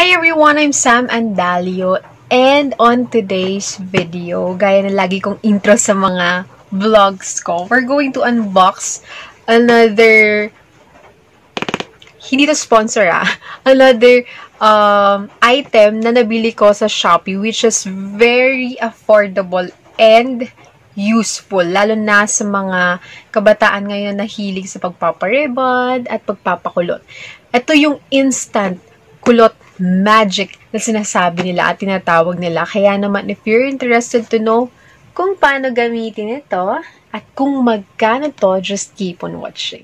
Hi everyone, I'm Sam Andallo, and on today's video, gaya na lagi kong intro sa mga vlogs ko, we're going to unbox another, hindi to sponsor another item na nabili ko sa Shopee, which is very affordable and useful, lalo na sa mga kabataan ngayon na nahilig sa pagpaparebond at pagpapakulot. Ito yung instant kulot magic na sinasabi nila at tinatawag nila. Kaya naman, if you're interested to know kung paano gamitin ito at kung magkano to, just keep on watching.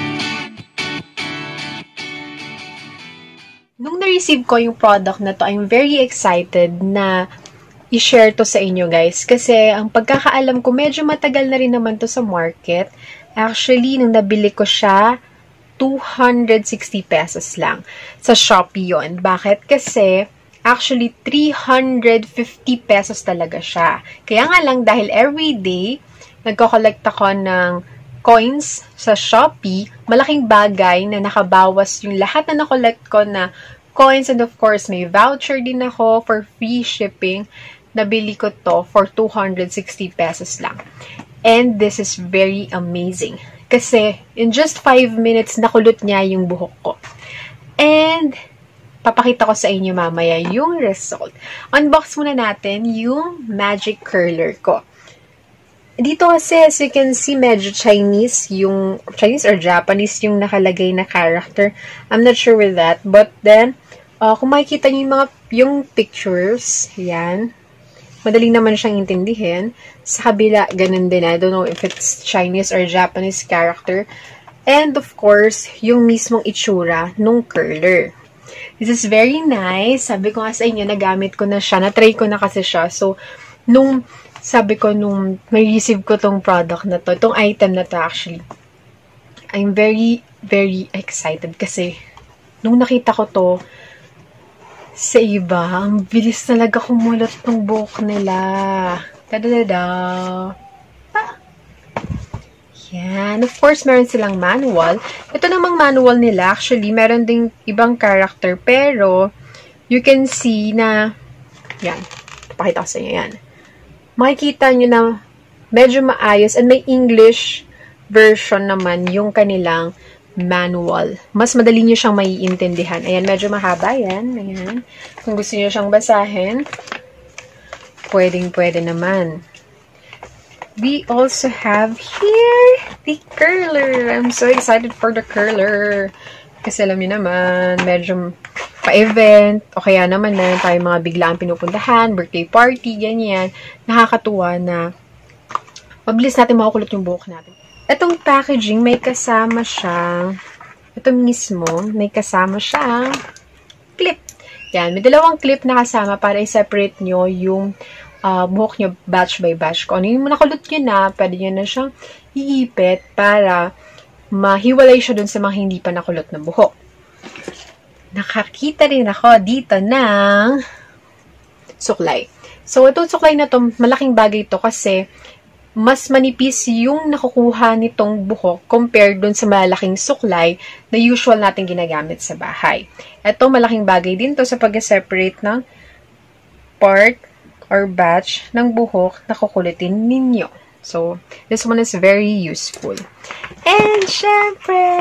Nung na-receive ko yung product na to, I'm very excited na i-share to sa inyo guys. Kasi ang pagkakaalam ko, medyo matagal na rin naman to sa market. Actually, nung nabili ko siya, 260 pesos lang. Sa Shopee yun. Bakit? Kasi, actually, 350 pesos talaga siya. Kaya nga lang, dahil everyday, nagko-collect ako ng coins sa Shopee, malaking bagay na nakabawas yung lahat na na-collect ko na coins, and of course, may voucher din ako for free shipping. Nabili ko to for 260 pesos lang. And this is very amazing. Kasi, in just 5 minutes, nakulot niya yung buhok ko. And, papakita ko sa inyo mamaya yung result. Unbox muna natin yung magic curler ko. Dito kasi, as you can see, medyo Chinese or Japanese yung nakalagay na character. I'm not sure with that. But then, kung makikita niyo yung pictures, yan. Madali naman siyang intindihin. Sa kabila, ganun din. I don't know if it's Chinese or Japanese character. And of course, yung mismong itsura nung curler. This is very nice. Sabi ko nga sa inyo, nagamit ko na siya. Na-try ko na kasi siya. So, nung may receive ko tong product na to, itong item na to actually, I'm very, very excited kasi nung nakita ko to, sa iba, ang bilis talaga kumulot ng buhok nila. Tadadada. Yan. Of course, meron silang manual. Ito namang manual nila, actually, meron ding ibang character, pero you can see na, yan. Pakita ko sa inyo yan. Makikita nyo na medyo maayos and may English version naman yung kanilang manual. Mas madali nyo siyang maiintindihan. Ayan, medyo mahaba yan. Ayan. Kung gusto nyo siyang basahin, pwedeng-pwede naman. We also have here the curler. I'm so excited for the curler. Kasi alam nyo naman, medyo pa-event, o kaya naman na tayo mga biglaan pinupuntahan, birthday party, ganyan. Nakakatuwa na mabilis natin makukulot yung buhok natin. Itong packaging, may kasama siyang, ito mismo, may kasama siyang clip. Yan, may dalawang clip na kasama para i-separate nyo yung buhok nyo batch by batch. Kung ano yung nakulot nyo na, pwede nyo na siyang iipit para mahiwalay siya dun sa mga hindi pa nakulot na buhok. Nakakita rin ako dito ng suklay. So, itong suklay na to, malaking bagay to kasi mas manipis yung nakukuha nitong buhok compared dun sa malaking suklay na usual natin ginagamit sa bahay. Ito, malaking bagay din to sa pag-separate ng part or batch ng buhok na kukulitin ninyo. So, this one is very useful. And, syempre,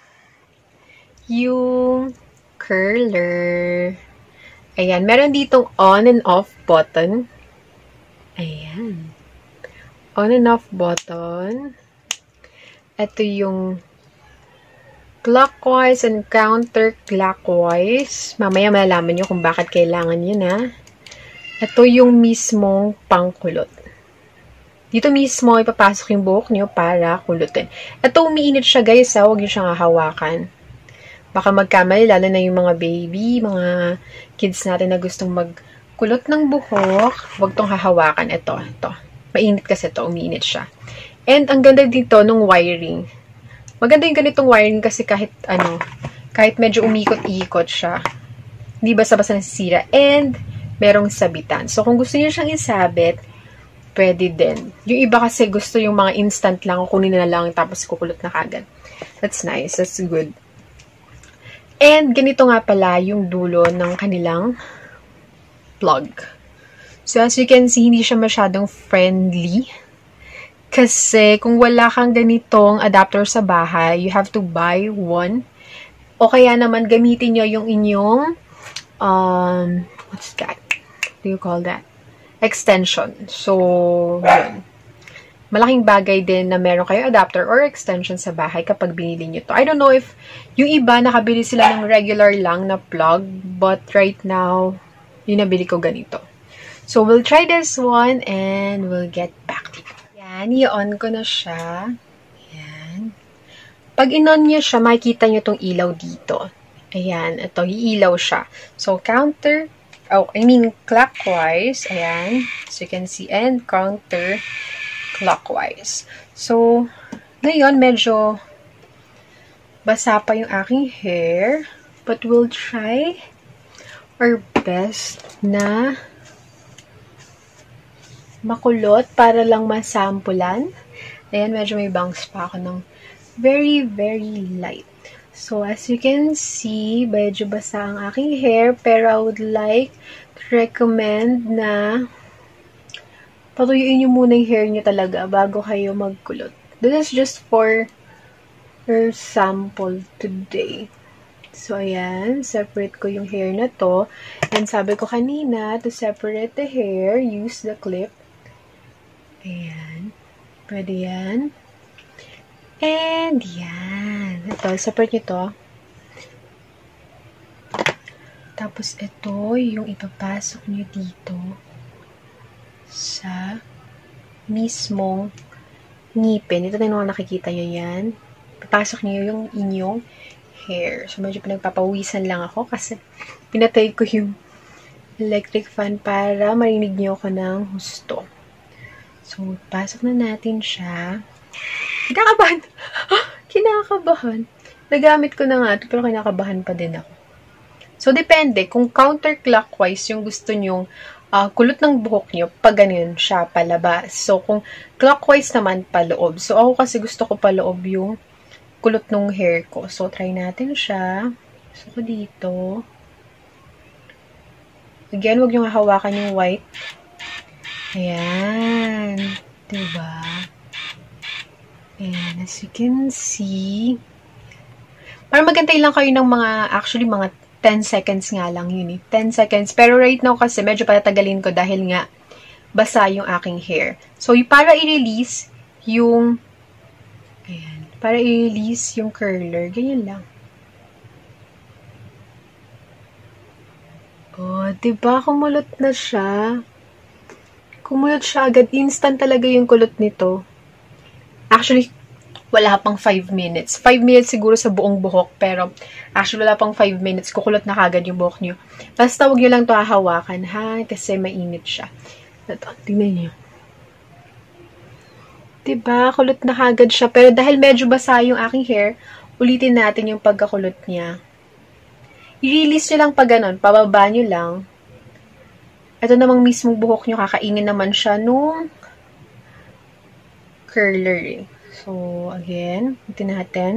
yung curler. Ayan, meron ditong on and off button. Ayan. On and off button. Ito yung clockwise and counterclockwise. Mamaya malalaman nyo kung bakit kailangan yun, ha. Ito yung mismong pangkulot. Dito mismo, ipapasok yung buhok nyo para kulutin. Ito, umiinit siya, guys, ha. Huwag nyo siyang hahawakan. Baka magkamali, lalo na yung mga baby, mga kids natin na gustong magkulot ng buhok. Huwag tong hahawakan. Ito. Mainit kasi ito, umiinit siya. And ang ganda dito nung wiring. Maganda yung ganitong wiring kasi kahit medyo umikot-ikot siya, hindi basta-basta nasisira. And merong sabitan. So kung gusto niyo siyang isabit, pwede din. Yung iba kasi gusto yung mga instant lang, kunin na lang tapos kukulot na kagad. That's nice. That's good. And ganito nga pala yung dulo ng kanilang plug. So, as you can see, hindi siya masyadong friendly. Kasi, kung wala kang ganitong adapter sa bahay, you have to buy one. O kaya naman, gamitin nyo yung inyong, what's that? What do you call that? Extension. So, yun. Malaking bagay din na meron kayo adapter or extension sa bahay kapag binili nyo to. I don't know if yung iba nakabili sila ng regular lang na plug, but right now, yung nabili ko ganito. So, we'll try this one and we'll get back to you. Yan, i-on ko na siya. Yan. Pag in-on nyo siya, makikita nyo tong ilaw dito. Ayan, ito, iilaw siya. So, clockwise. Ayan. So, you can see, and counterclockwise. So, ngayon, medyo basa pa yung aking hair. But we'll try our best na makulot para lang masampulan. Ayan, medyo may bangs pa ako ng very, very light. So, as you can see, medyo basa ang aking hair, pero I would like to recommend na patuyuin nyo muna yung hair nyo talaga bago kayo magkulot. This is just for your sample today. So, ayan, separate ko yung hair na to. And sabi ko kanina, to separate the hair, use the clip. Ayan. Pwede yan. And, yan. Ito, separate nyo to. Tapos, ito, yung ipapasok nyo dito sa mismong ngipin. Ito na yung nakikita nyo yan. Papasok nyo yung inyong hair. So, medyo pinagpapawisan lang ako kasi pinatay ko yung electric fan para marinig nyo ako ng husto. So, pasok na natin siya. Kinakabahan. Kinakabahan. Nagamit ko na nga ito, pero kinakabahan pa din ako. So, depende. Kung counterclockwise yung gusto nyong kulot ng buhok nyo, pag ganyan siya palabas. So, kung clockwise naman paloob. So, ako kasi gusto ko paloob yung kulot ng hair ko. So, try natin siya. Gusto ko dito. Again, huwag nyo hawakan yung white. Ayan. Diba? And as you can see, parang magantay lang kayo ng actually, mga 10 seconds nga lang yun eh. 10 seconds. Pero right now kasi, medyo patatagalin ko dahil nga basa yung aking hair. So, para i-release yung, ayan, para i-release yung curler, ganyan lang. Oh, diba? Kumulot na siya. Kumulot siya agad. Instant talaga yung kulot nito. Actually, wala pang 5 minutes. 5 minutes siguro sa buong buhok. Pero, actually, wala pang 5 minutes. Kukulot na kagad yung buhok nyo. Basta huwag nyo lang ito hahawakan, ha? Kasi mainit siya. Ito, tingnan nyo. Diba? Kulot na kagad siya. Pero dahil medyo basa yung aking hair, ulitin natin yung pagkakulot niya. I-release nyo lang pag ganun. Pababa nyo lang. Ito namang mismong buhok nyo, kakainin naman siya nung curler eh. So, again, ulitin natin.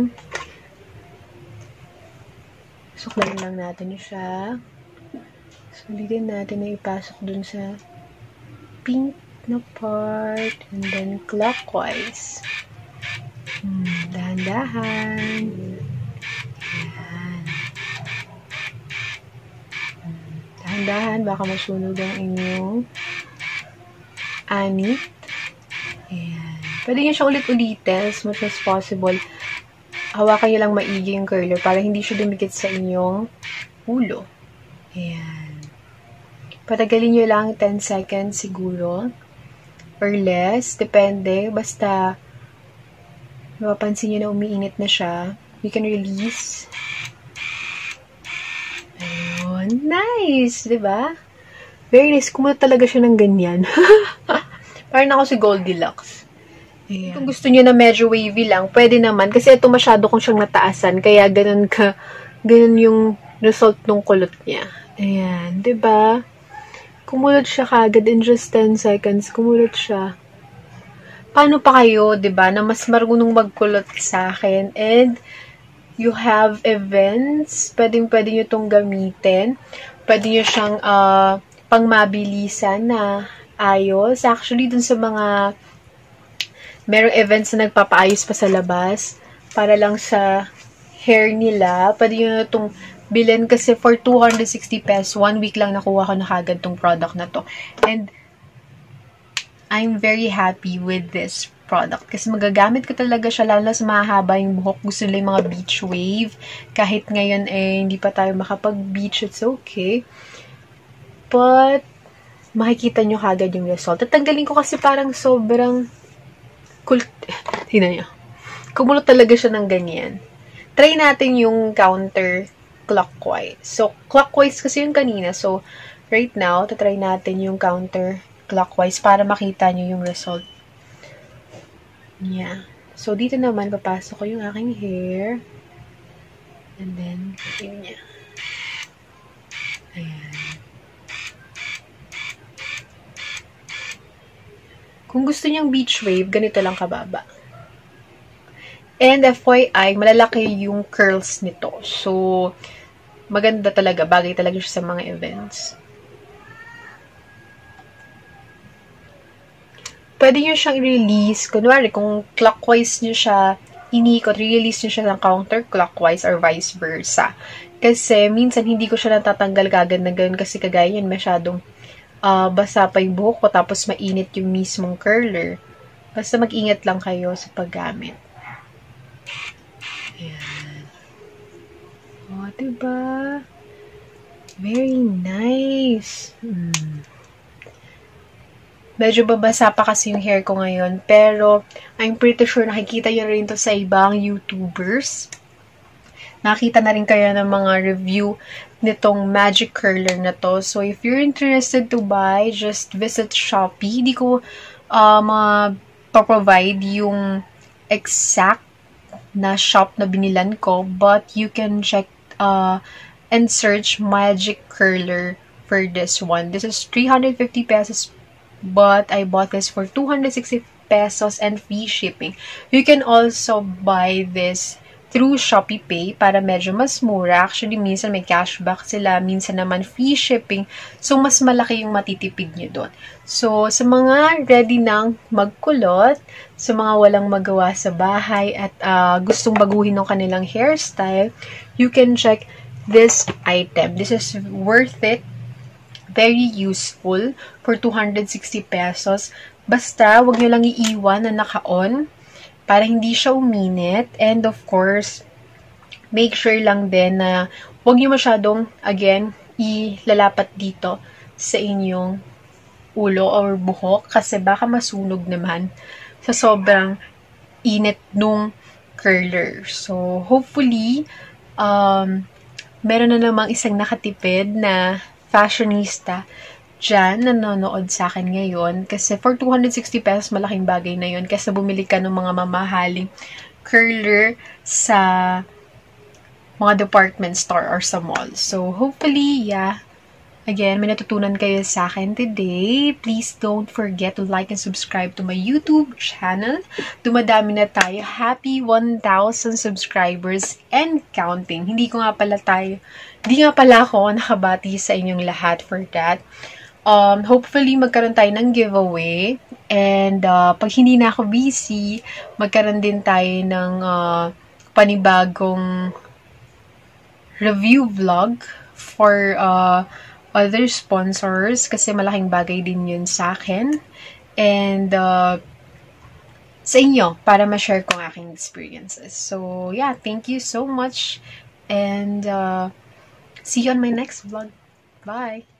Suklayin lang natin siya. So, ulitin natin na ipasok dun sa pink na part. And then, clockwise. Dahan-dahan. Ayan. Dahan-dahan, baka masunog ang inyong anit. Ayan. Pwede nyo siya ulit-ulitin as much as possible. Hawakan nyo lang maigi yung curler para hindi siya dumikit sa inyong ulo. Ayan. Patagalin nyo lang 10 seconds siguro. Or less. Depende. Basta mapapansin nyo na umiinit na siya. You can release. Ayun. Nice! Diba? Very nice. Kumulot talaga siya ng ganyan. Parang ako si Goldilocks. Ayan. Kung gusto niyo na medyo wavy lang, pwede naman. Kasi ito masyado kong siyang nataasan. Kaya ganun yung result ng kulot niya. Ayan. Diba? Kumulot siya kagad in just 10 seconds. Kumulot siya. Paano pa kayo, diba, na mas marunong magkulot sa akin? And you have events, pwede nyo itong gamitin. Pwede nyo siyang pangmabilisan na ayos. Actually, dun sa mga merong events na nagpapaayos pa sa labas para lang sa hair nila, pwede nyo itong bilhin kasi for 260 pesos, 1 week lang nakuha ko na kagad tong product na to. And I'm very happy with this product kasi magagamit ko talaga siya lalo sa mahaba yung buhok. Gusto nila yung mga beach wave. Kahit ngayon hindi pa tayo makapag-beach, it's okay. But, makikita nyo kagad yung result. Tatanggalin ko kasi parang sobrang tingnan nyo. Kumulot talaga siya ng ganyan. Try natin yung counter clockwise. So, clockwise kasi yung kanina. So, right now, tatry natin yung counter clockwise para makita nyo yung result. Yeah. So, dito naman, papasok ko yung aking hair. And then, yun niya. Ayan. Kung gusto nyang beach wave, ganito lang kababa. And FYI, malalaki yung curls nito. So, maganda talaga. Bagay talaga siya sa mga events. Pwede nyo siyang i-release. Kunwari, kung clockwise nyo siya inikot, release nyo siya ng counterclockwise or vice versa. Kasi, minsan, hindi ko siya natatanggal kagad na ganoon kasi kagaya yan, masyadong basa pa yung buhok ko, tapos mainit yung mismong curler. Basta mag-ingat lang kayo sa paggamit. Ayan. O, diba? Very nice. Medyo babasa pa kasi yung hair ko ngayon, pero I'm pretty sure nakikita nyo rin to sa ibang YouTubers. Nakita na rin kayo ng mga review nitong magic curler na to. So, if you're interested to buy, just visit Shopee. Hindi ko ma-provide yung exact na shop na binilan ko, but you can check and search magic curler for this one. This is 350 pesos, but I bought this for 260 pesos and free shipping. You can also buy this through Shopee Pay para medyo mas mura. Actually, minsan may cashback sila, minsan naman free shipping. So, mas malaki yung matitipid nyo doon. So, sa mga ready nang magkulot, sa mga walang magawa sa bahay at gustong baguhin ng kanilang hairstyle, you can check this item. This is worth it. Very useful for 260 pesos. Basta, wag nyo lang iiwan na naka-on para hindi siya uminit. And of course, make sure lang din na huwag nyo masyadong, again, ilalapat dito sa inyong ulo or buhok kasi baka masunog naman sa sobrang init nung curler. So, hopefully, meron na namang isang nakatipid na fashionista dyan nanonood sa akin ngayon. Kasi for 260 pesos, malaking bagay na yun. Kasi bumili ka ng mga mamahaling curler sa mga department store or sa mall. So, hopefully, yeah. Again, may natutunan kayo sa akin today. Please don't forget to like and subscribe to my YouTube channel. Dumadami na tayo. Happy 1,000 subscribers and counting. Hindi nga pala ako nakabati sa inyong lahat for that. Hopefully, magkaroon tayo ng giveaway. And, pag hindi na ako busy, magkaroon din tayo ng panibagong review vlog for other sponsors. Kasi malaking bagay din yun sa akin. And, sa inyo, para ma-share ko ang aking experiences. So, yeah, thank you so much. And, see you on my next vlog. Bye!